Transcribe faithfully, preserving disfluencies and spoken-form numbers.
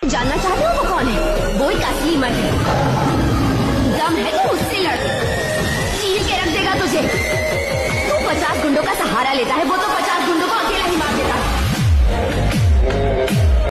जानना चाहते हो वो कौन है? वो एक असली मर्द है।